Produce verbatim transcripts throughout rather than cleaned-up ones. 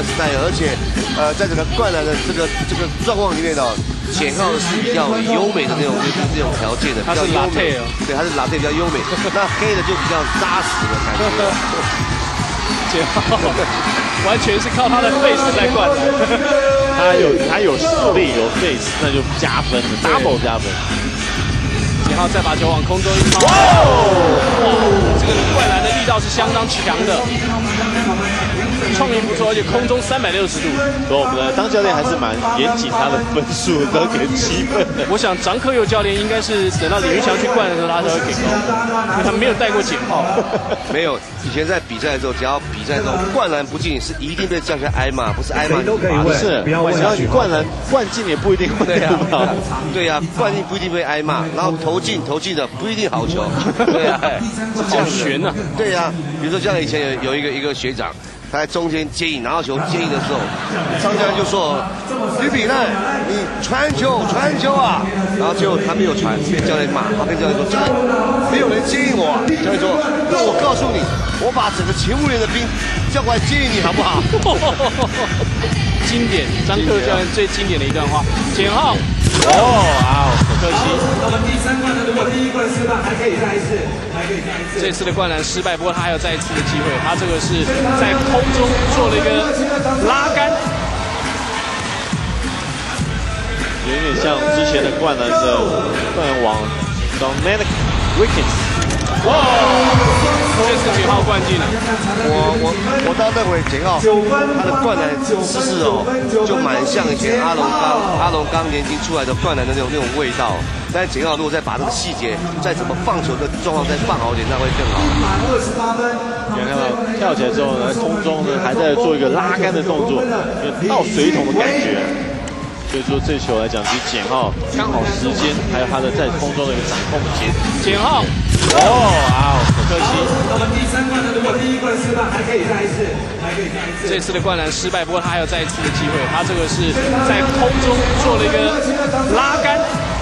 个 style， 而且呃，在整个灌篮的这个这个状况里面呢，简浩是比较优美的那种这种条件的，比较优美，对，他是latte比较优美，那黑的就比较扎实的感觉。 简浩完全是靠他的 face 在灌篮， 他有他有实力有 face， 那就加分了 ，double 加分。 简浩再把球往空中一抛，哇，这个灌篮的力道是相当强的，创意不错，而且空中三百六十度。 所以我们的当教练还是蛮严谨他的分数，都给七分的。 我想张科佑教练应该是等到李云祥去灌的时候，他才会给高，因为他没有带过简浩。 没有，以前在比赛的时候，只要比赛中灌篮不进，是一定被叫下挨骂，不是挨骂都可以问，是，只要你灌篮灌进也不一定会得到。 对呀，灌进不一定被挨骂，然后投进投进的不一定好球。对呀， 是这样悬呢。 对呀，比如说像以前有有一个一个学长。他在中间接应拿到球接应的时候，张教练就说：“吕比奈，你传球传球啊！”然后结果他没有传，被教练骂。他跟教练说：“这个没有人接应我。”教练说：“那我告诉你，我把整个勤务连的兵叫过来接应你，好不好？” 经典，张科教练最经典的一段话。简浩，哦，啊，可惜。我们第三灌篮，如果第一灌失败，还可以再一次，还可以再一次。这次的灌篮失败，不过他还有再一次的机会。他这个是在空中做了一个拉杆， 有点像之前的灌篮的灌篮王 Dominic Wilkins。 哇！这次简浩灌进了。 我我我倒认为简浩他的灌篮姿势哦，就蛮像以前阿龙刚阿龙刚年轻出来的灌篮的那种那种味道。但是简浩如果再把这个细节，再怎么放球的状况再放好一点，那会更好。满二十八分。 你看到跳起来之后呢，空中呢还在做一个拉杆的动作，有倒水桶的感觉。所以说这球来讲，其实简浩刚好时间，还有他的在空中的一个掌控节。 简浩，哦，啊，可惜。我们第三灌篮，如果第一灌失败，还可以再一次，还可以再一次。这次的灌篮失败，不过他还有再一次的机会。他这个是在空中做了一个拉杆，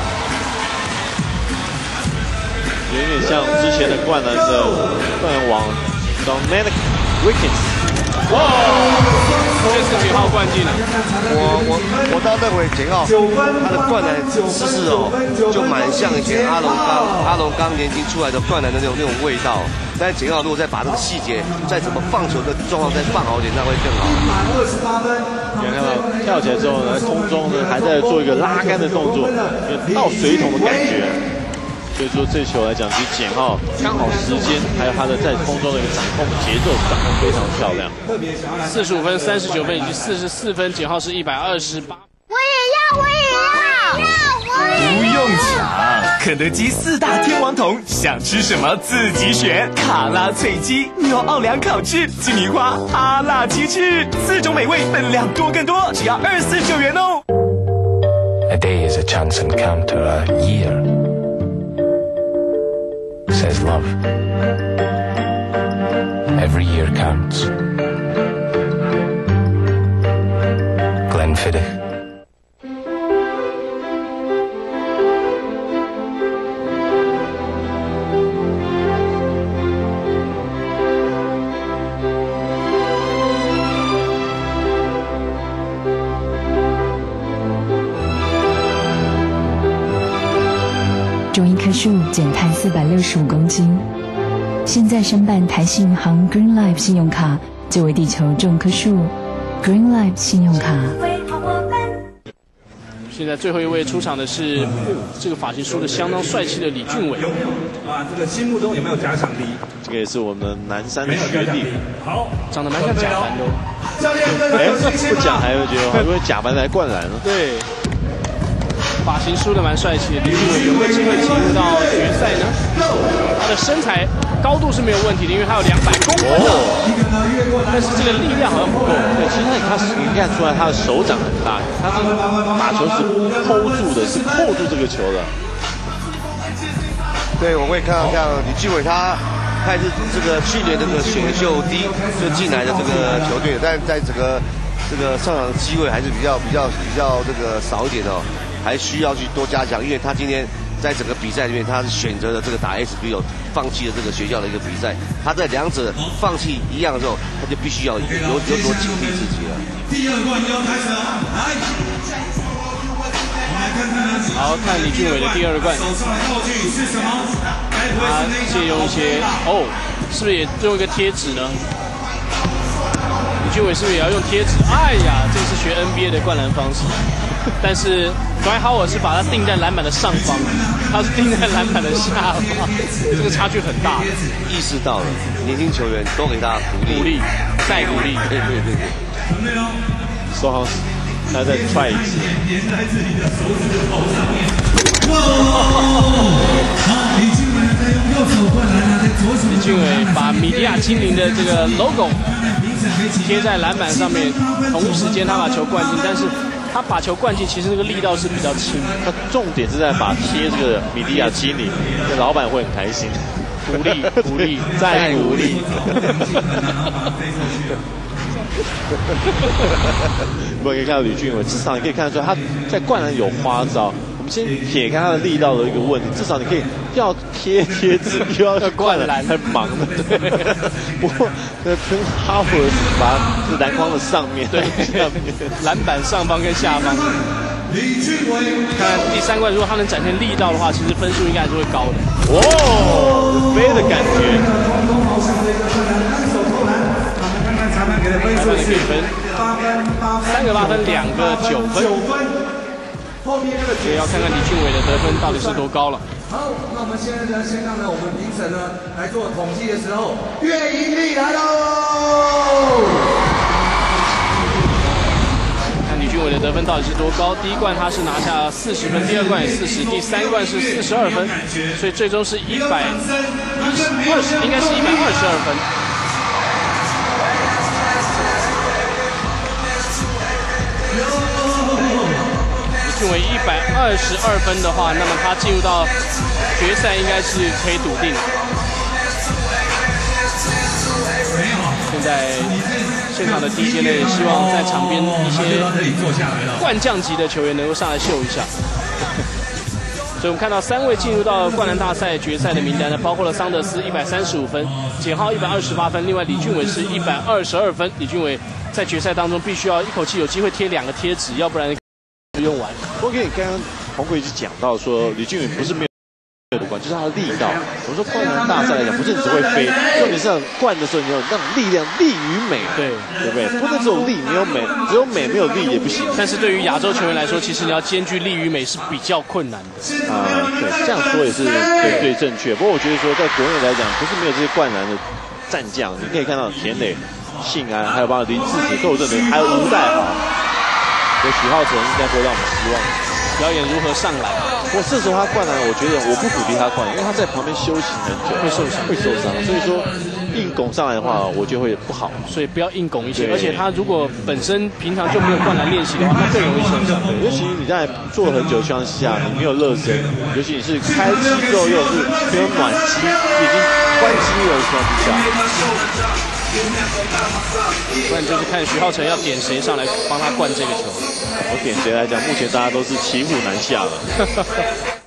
有点像之前的灌篮的灌篮王 Dominic Wilkins。 哇！这次简浩灌进了。 我我我倒认为简浩他的灌篮姿势哦，就蛮像以前阿龙刚阿龙刚年轻出来的灌篮的那种那种味道。但是简浩如果再把这个细节，再怎么放球的状况再放好一点，那会更好。满二十八分。 你看到跳起来之后呢，空中呢还在做一个拉杆的动作，有倒水桶的感觉。所以说这球来讲，其实简浩刚好时间，还有他的在空中的一个掌控节奏掌控非常漂亮。 四十五分、三十九分以及四十四分，简浩是一百二十八。 我也要，我也要，要我也要。 不用抢，肯德基四大天王桶，想吃什么自己选。卡拉脆鸡、牛奥良烤翅、鸡米花、哈辣鸡翅，四种美味，分量多更多，只要二四九元哦。 A day is a chance encounter, a year says love. Every year counts. Glenfiddich. 种一棵树减碳四百六十五公斤。现在申办台信银行 Green Life 信用卡，就为地球种棵树。Green Life 信用卡。 现在最后一位出场的是这个发型梳的相当帅气的李俊伟。 啊，这个心目中有没有假想敌？ 这个也是我们南山的学弟， 好， 长得蛮像贾凡的。 哎，不讲还会觉得因为贾凡来灌篮了。 对。发型梳的蛮帅气的，李俊伟有没有机会进入到决赛呢？他的身材高度是没有问题的，因为他有两百公分的，但是这个力量好像不够。 对，其实他他你看出来他的手掌很大，他是打球是 hold 住的，是扣住这个球的。 对，我会看到像李俊伟他，他也是这个去年这个选秀第一就进来的这个球队，但是在整个这个上场的机会还是比较比较比较这个少一点哦。还需要去多加强，因为他今天在整个比赛里面，他是选择了这个打 S B O， 放弃了这个学校的一个比赛。他在两者放弃一样的时候，他就必须要有有所警惕自己了。 第二冠要开始了，来， 好看李俊伟的第二冠， 手上的道具是什么？ 他借用一些哦，是不是也用一个贴纸呢？李俊伟是不是也要用贴纸？哎呀，这是学 N B A 的灌篮方式，但是 Dwight Howard 是把它定在篮板的上方，他是定在篮板的下方，这个差距很大。 意识到了，年轻球员都给他鼓励， 鼓励，再鼓励， 对对对对。 准备喽， 说好，他再 try 一次。 粘在自己的手指头上面。哇！好，李俊伟在用右手灌篮啊，在左手。 李俊伟把米迪亚精灵的这个 logo 贴在篮板上面，同时间他把球灌进，但是他把球灌进，其实那个力道是比较轻。 他重点是在把贴这个米迪亚精灵，那老板会很开心。 鼓励，鼓励， 再鼓励。不过可以看到吕俊伟，至少你可以看得出来他在灌篮有花招。我们先撇开他的力道的一个问题，至少你可以要贴贴纸，又要灌篮，很忙的。对。不过跟哈佛把是篮筐的上面， 对，篮板上方跟下方。 李俊伟， 看第三冠，如果他能展现力道的话，其实分数应该还是会高的。 哦，飞的感觉。 裁判给的分数是分八分，八分， 三个八分，两个九分。 九分。后面这个所以要看看李俊伟的得分到底是多高了。 好，那我们现在呢，先让呢我们评审呢来做统计的时候，岳盈利来喽。 看李俊伟的得分到底是多高？第一冠他是拿下四十分，第二冠也四十，第三冠是四十二分，所以最终是一百二十，应该是一百二十二分。李俊伟一百二十二分的话，那么他进入到决赛应该是可以笃定。现在现场的 D J 呢，也希望在场边一些冠将级的球员能够上来秀一下。所以我们看到三位进入到灌篮大赛决赛的名单呢，包括了桑德斯一百三十五分，简浩一百二十八分，另外李俊伟是一百二十二分。李俊伟在决赛当中必须要一口气有机会贴两个贴纸，要不然用完。 我跟你刚刚黄国已经讲到说，李俊伟不是没有的灌，就是他的力道。我说灌篮大赛来讲，不是你只会飞，重点是灌的时候你有那种力量，力与美， 对对不对？不能只有力没有美，只有美没有力也不行。 但是对于亚洲球员来说，其实你要兼具力与美是比较困难的。 啊、呃，对，这样说也是对对正确。不过我觉得说，在国内来讲，不是没有这些灌篮的战将，你可以看到田磊、信安，还有包括林志杰、窦正明，还有吴代豪。有许浩成应该会让我们失望。 表演如何上来？ 我这时候他灌篮，我觉得我不鼓励他灌，因为他在旁边休息很久， 会受伤， 会受伤。所以说硬拱上来的话，我觉得会不好。 所以不要硬拱一些，而且他如果本身平常就没有灌篮练习的话，那更容易受伤。 对，尤其你在做很久的情况下，你没有热身，尤其你是开机之后又是没有暖机，已经关机了的情况之下。 不然就是看徐浩成要点谁上来帮他灌这个球。 我点谁来讲，目前大家都是骑虎难下了。